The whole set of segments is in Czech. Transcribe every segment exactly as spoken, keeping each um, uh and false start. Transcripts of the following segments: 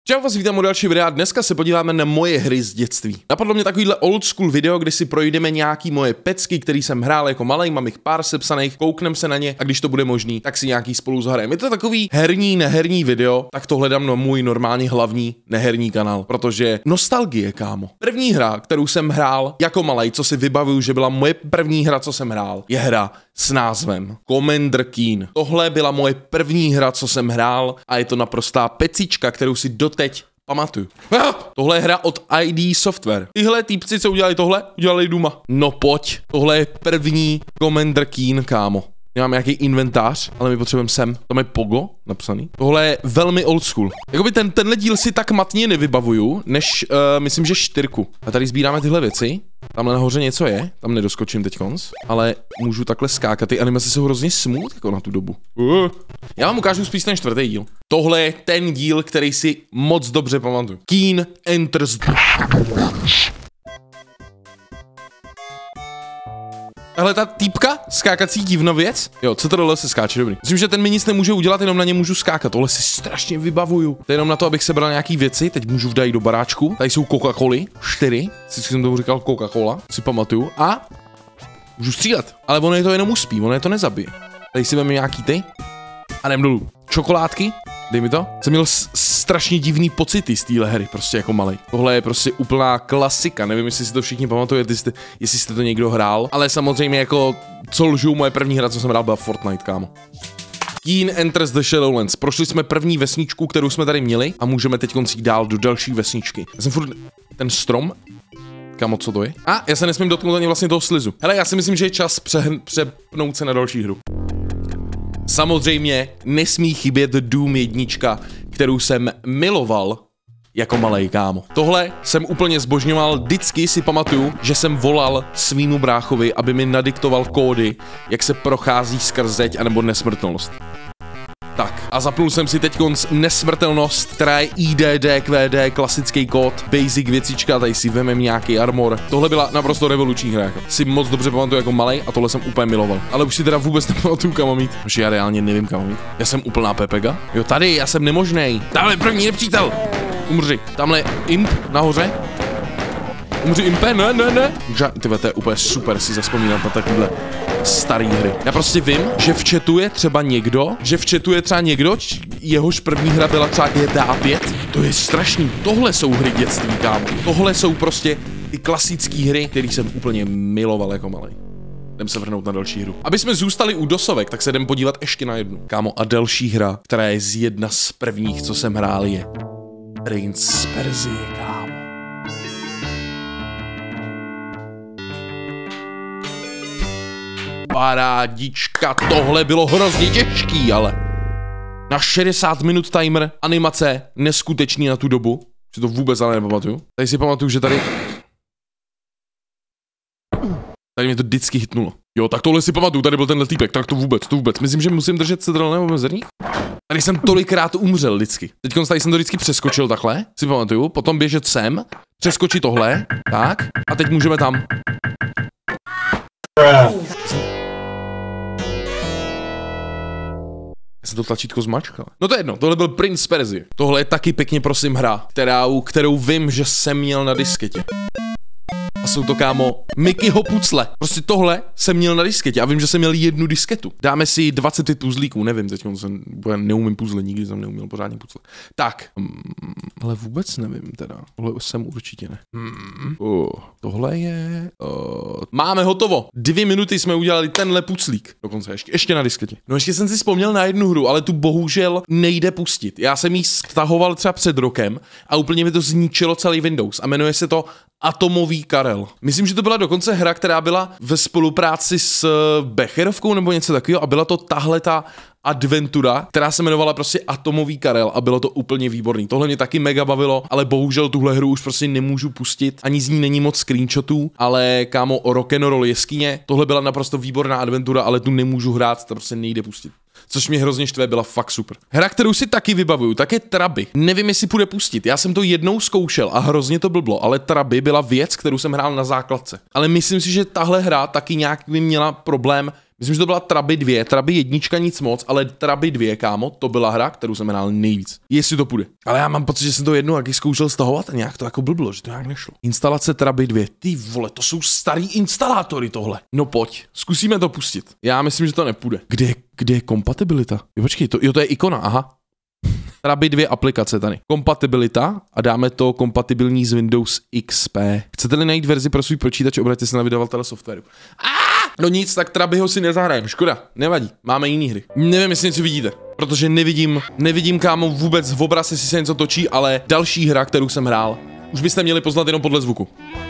Čau, vás vítám u dalšího videa. Dneska se podíváme na moje hry z dětství. Napadlo mě takovýhle old school video, kde si projdeme nějaký moje pecky, který jsem hrál jako malej, mám jich pár sepsaných, kouknem se na ně a když to bude možný, tak si nějaký spolu zahrajeme. Je to takový herní, neherní video, tak to hledám na můj normální hlavní neherní kanál, protože nostalgie, kámo. První hra, kterou jsem hrál jako malej, co si vybavuju, že byla moje první hra, co jsem hrál, je hra s názvem Commander Keen. Tohle byla moje první hra, co jsem hrál a je to naprostá pecička, kterou si doteď pamatuju. Ah, tohle je hra od I D Software. Tyhle týpci, co udělali tohle, udělali Duma. No pojď, tohle je první Commander Keen, kámo. Nemám nějaký inventář, ale my potřebujeme sem. Tam je Pogo napsaný. Tohle je velmi old school. Jakoby ten, tenhle díl si tak matně nevybavuju, než uh, myslím, že čtyřku. A tady sbíráme tyhle věci. Tamhle nahoře něco je, tam nedoskočím teď konc, ale můžu takhle skákat. Ty animace jsou hrozně smooth jako na tu dobu. Uh. Já vám ukážu spíš ten čtvrtý díl. Tohle je ten díl, který si moc dobře pamatuju. Keen enters the... Tahle ta týpka, skákací divnověc. Jo, co tohle se skáče, dobrý. Myslím, že ten mi nic nemůže udělat, jenom na ně můžu skákat. Tohle si strašně vybavuju. To je jenom na to, abych sebral nějaký věci. Teď můžu vdát do baráčku. Tady jsou Coca-Coly, čtyři. Vždycky jsem tomu říkal Coca-Cola, si pamatuju. A můžu střílet. Ale ono je to jenom uspí, ono je to nezabije. Tady si veme nějaký ty. A jdem dolů. Čokoládky. Dej mi to. Jsem měl strašně divný pocity z téhle hry, prostě jako malej. Tohle je prostě úplná klasika, nevím, jestli si to všichni pamatujete, jestli, jestli jste to někdo hrál, ale samozřejmě jako, co lžu, moje první hra, co jsem hrál, byla Fortnite, kámo. Keen enters the Shadowlands. Prošli jsme první vesničku, kterou jsme tady měli a můžeme teď jít dál do další vesničky. Já jsem furt... Ten strom? Kámo, co to je? A já se nesmím dotknout ani vlastně toho slizu. Hele, já si myslím, že je čas přehn... přepnout se na další hru. Samozřejmě nesmí chybět Doom jednička, kterou jsem miloval jako malej, kámo. Tohle jsem úplně zbožňoval, vždycky si pamatuju, že jsem volal svýmu bráchovi, aby mi nadiktoval kódy, jak se prochází skrz zeď anebo nesmrtelnost. Tak, a zapnul jsem si teďkonc nesmrtelnost, která je I D D Q D, klasický kód, basic věcička, tady si vemem nějaký armor. Tohle byla naprosto revoluční hra, jako. Si moc dobře pamatuju jako malej a tohle jsem úplně miloval. Ale už si teda vůbec nepamatuju, kam mám mít. Protože já reálně nevím, kam mám mít. Já jsem úplná pepega. Jo, tady, já jsem nemožnej. Tamhle první nepřítel. Umři. Tamhle imp nahoře. Umři impe, ne, ne, ne. Tyhle, to je úplně super si zaspomínat na takovýhle starý hry. Já prostě vím, že v chatu je třeba někdo, že v chatu je třeba někdo, jehož první hra byla třeba G T A pět. To je strašný. Tohle jsou hry dětství, kámo. Tohle jsou prostě ty klasické hry, které jsem úplně miloval jako malej. Jdem se vrhnout na další hru. Aby jsme zůstali u dosovek, tak se jdem podívat ještě na jednu. Kámo, a další hra, která je z jedna z prvních, co jsem hrál, je Prince z Perzie, kámo. Parádička, tohle bylo hrozně těžký, ale na šedesát minut timer, animace, neskutečný na tu dobu, že to vůbec ale nepamatuju. Tady si pamatuju, že tady... Tady mě to vždycky hitnulo. Jo, tak tohle si pamatuju, tady byl tenhle týpek, tak to vůbec, to vůbec. Myslím, že musím držet cedrl nebo mezerník. Tady jsem tolikrát umřel vždycky. Teď tady jsem to vždycky přeskočil takhle, si pamatuju, potom běžet sem, přeskočit tohle, tak, a teď můžeme tam. Já jsem to tlačítko zmačkal. No to je jedno, tohle byl Prince z Perzie. Tohle je taky pěkně prosím hra, kterou, kterou vím, že jsem měl na disketě. A jsou to, kámo, Mickeyho pucle. Prostě tohle jsem měl na disketě a vím, že jsem měl jednu disketu. Dáme si dvacet pět puzlíků, nevím, teď jsem, neumím puzzle, nikdy jsem neuměl pořádně puzzle. Tak, hmm, ale vůbec nevím teda. Tohle jsem určitě ne. Hmm, uh, tohle je... Uh, máme hotovo. Dvě minuty jsme udělali tenhle puclík. Dokonce ještě, ještě na disketě. No ještě jsem si vzpomněl na jednu hru, ale tu bohužel nejde pustit. Já jsem ji stahoval třeba před rokem a úplně mi to zničilo celý Windows a jmenuje se to Atomový Karel. Myslím, že to byla dokonce hra, která byla ve spolupráci s Becherovkou nebo něco takového a byla to tahle ta adventura, která se jmenovala prostě Atomový Karel a bylo to úplně výborný. Tohle mě taky mega bavilo, ale bohužel tuhle hru už prostě nemůžu pustit. Ani z ní není moc screenshotů, ale kámo, o rock'n'roll jeskyně. Tohle byla naprosto výborná adventura, ale tu nemůžu hrát, to prostě nejde pustit. Což mě hrozně štve, byla fakt super. Hra, kterou si taky vybavuju, tak je Traby. Nevím, jestli půjde pustit. Já jsem to jednou zkoušel a hrozně to blblo, ale Traby byla věc, kterou jsem hrál na základce. Ale myslím si, že tahle hra taky nějak by měla problém Myslím, že to byla Traby dva, Traby jednička nic moc, ale Traby dva, kámo, to byla hra, kterou jsem hrál nejvíc. Jestli to půjde. Ale já mám pocit, že jsem to jednou taky zkoušel stahovat a nějak to jako blblo, že to nějak nešlo. Instalace Traby dva, ty vole, to jsou starý instalátory tohle. No pojď, zkusíme to pustit. Já myslím, že to nepůjde. Kde je, kde je kompatibilita? Jo, počkej, to, jo, to je ikona, aha. Traby dva aplikace tady. Kompatibilita a dáme to kompatibilní s Windows X P. Chcete-li najít verzi pro svůj počítač, obraťte se na vydavatele softwaru. Ah! No nic, tak Trabyho si nezahrajeme, škoda, nevadí, máme jiný hry. Nevím, jestli něco vidíte, protože nevidím, nevidím kámo vůbec v obraze, jestli se něco točí, ale další hra, kterou jsem hrál, už byste měli poznat jenom podle zvuku.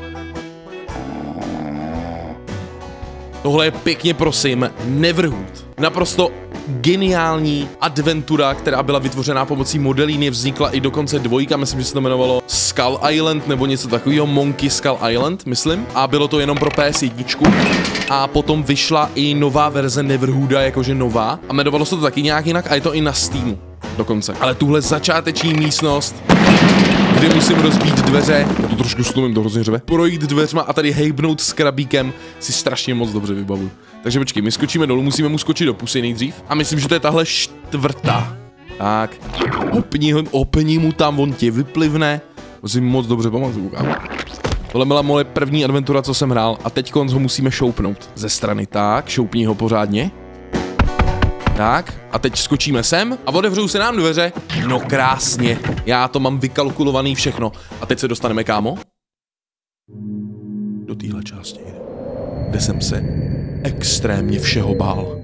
Tohle je pěkně prosím Neverhood. Naprosto geniální adventura, která byla vytvořená pomocí modelíny, vznikla i dokonce dvojka, myslím, že se to jmenovalo Skull Island nebo něco takového, Monkey Skull Island, myslím, a bylo to jenom pro P S jedna. A potom vyšla i nová verze Neverhooda, jakože nová, a jmenovalo se to taky nějak jinak a je to i na Steamu dokonce. Ale tuhle začáteční místnost, kde musím rozbít dveře, já to trošku slumím, to hrozně řve, projít dveřma a tady hejbnout s krabíkem, si strašně moc dobře vybavuju. Takže počkej, my skočíme dolů, musíme mu skočit do pusy nejdřív. A myslím, že to je tahle čtvrtá. Tak, opni, opni mu tam, on tě vyplivne. To si moc dobře pamatuju, kámo. Tohle byla moje první adventura, co jsem hrál, a teď ho musíme šoupnout ze strany. Tak, šoupni ho pořádně. Tak, a teď skočíme sem a otevřou se nám dveře. No krásně, já to mám vykalkulovaný všechno. A teď se dostaneme, kámo, do téhle části, kde jsem se extrémně všeho bál.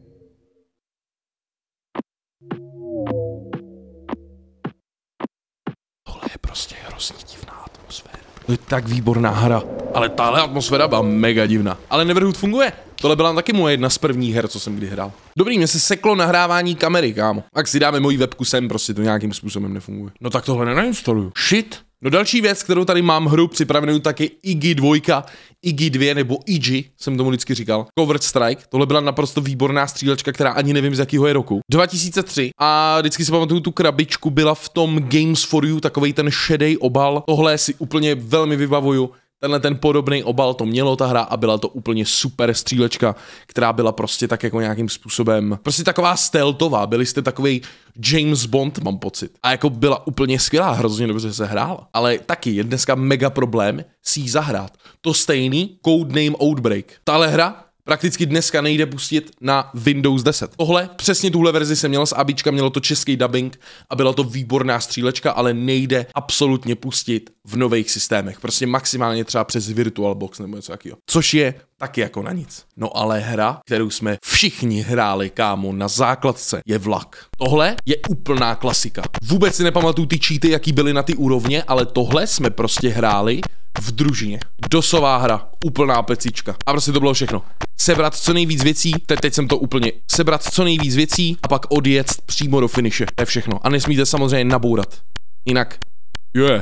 Tohle je prostě hrozně divná atmosféra. To je tak výborná hra, ale tahle atmosféra byla mega divná. Ale Neverhood funguje. Tohle byla taky moje jedna z prvních her, co jsem kdy hrál. Dobrý, mě se seklo nahrávání kamery, kámo. Tak si dáme moji webku sem, prostě to nějakým způsobem nefunguje. No tak tohle nenainstaluju. Shit. No další věc, kterou tady mám hru připravenou, taky I G dva, I G dva nebo I G, jsem tomu vždycky říkal. Covert Strike, tohle byla naprosto výborná střílečka, která ani nevím z jakého je roku. dva tisíce tři a vždycky si pamatuju tu krabičku, byla v tom Games for You, takovej ten šedej obal. Tohle si úplně velmi vybavuju. Tenhle ten podobný obal to mělo ta hra a byla to úplně super střílečka, která byla prostě tak jako nějakým způsobem, prostě taková stealthová, byli jste takovej James Bond, mám pocit. A jako byla úplně skvělá, hrozně dobře se hrála. Ale taky je dneska mega problém si ji zahrát. To stejný Codename Outbreak. Tahle hra prakticky dneska nejde pustit na Windows deset. Tohle, přesně tuhle verzi jsem měl z ABčka, mělo to český dubbing a byla to výborná střílečka, ale nejde absolutně pustit v nových systémech. Prostě maximálně třeba přes VirtualBox nebo něco takového. Což je taky jako na nic. No ale hra, kterou jsme všichni hráli, kámo, na základce, je Vlak. Tohle je úplná klasika. Vůbec si nepamatuju ty cheaty, jaký byly na ty úrovně, ale tohle jsme prostě hráli v družině. Dosová hra, úplná pecička. A prostě to bylo všechno. Sebrat co nejvíc věcí, teď, teď jsem to úplně, sebrat co nejvíc věcí a pak odjet přímo do finiše. To je všechno. A nesmíte samozřejmě nabourat. Jinak, je. Yeah.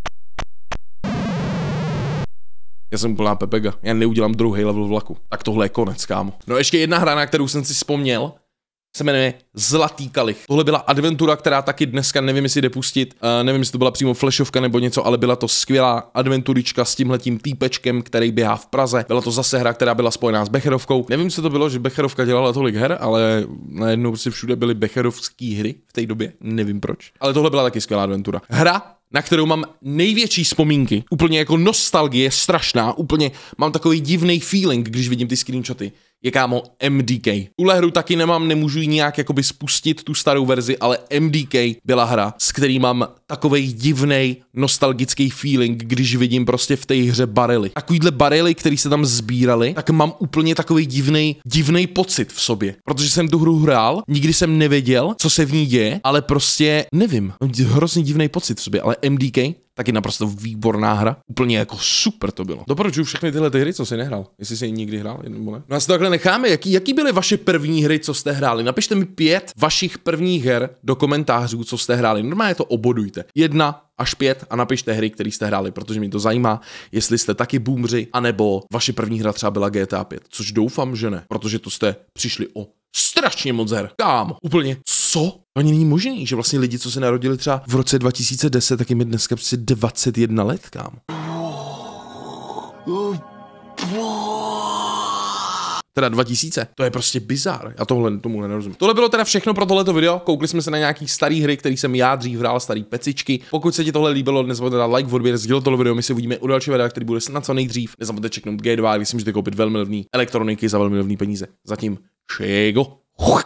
Já jsem úplná pepega, já neudělám druhý level vlaku. Tak tohle je konec, kámo. No ještě jedna hra, na kterou jsem si vzpomněl, se jmenuje Zlatý kalich. Tohle byla adventura, která taky dneska nevím, jestli jde pustit, uh, nevím, jestli to byla přímo flashovka nebo něco, ale byla to skvělá adventurička s tímhletím týpečkem, který běhá v Praze. Byla to zase hra, která byla spojená s Becherovkou. Nevím, co to bylo, že Becherovka dělala tolik her, ale najednou si všude byly becherovské hry v té době, nevím proč. Ale tohle byla taky skvělá adventura. Hra, na kterou mám největší vzpomínky, úplně jako nostalgie, strašná, úplně mám takový divný feeling, když vidím ty screenshoty, je kámo M D K. Tuhle hru taky nemám, nemůžu ji nějak jakoby spustit, tu starou verzi, ale M D K byla hra, s který mám takovej divnej nostalgický feeling, když vidím prostě v té hře barely. Takovýhle barely, který se tam sbíraly, tak mám úplně takovej divnej, divnej pocit v sobě. Protože jsem tu hru hrál, nikdy jsem nevěděl, co se v ní děje, ale prostě nevím, hrozně divnej pocit v sobě, ale M D K taky naprosto výborná hra. Úplně jako super to bylo. Doporučuji všechny tyhle ty hry, co jsi nehrál. Jestli jsi někdy hrál, nebo ne. No a si to takhle necháme. Jaký, jaký byly vaše první hry, co jste hráli? Napište mi pět vašich prvních her do komentářů, co jste hráli. Normálně to obodujte. Jedna až pět a napište hry, které jste hráli, protože mě to zajímá, jestli jste taky boomři, anebo vaše první hra třeba byla G T A pět. Což doufám, že ne, protože to jste přišli o strašně moc her. Kámo, úplně co? Ani není možný, že vlastně lidi, co se narodili třeba v roce dva tisíce deset, tak jim je dneska prostě dvacet jedna let, kámo. Teda dva tisíce. To je prostě bizár. Já tohle tomu nerozumím. Tohle bylo teda všechno pro tohleto video. Koukli jsme se na nějaký starý hry, který jsem já dřív hrál, starý pecičky. Pokud se ti tohle líbilo, nezapomeňte dát like, odběr, sdílet tohle video. My se uvidíme u dalšího videa, který bude snad co nejdřív. Nezapomeňte čeknout G dva, když si můžete koupit velmi levný elektroniky za velmi levný peníze. Zatím čego.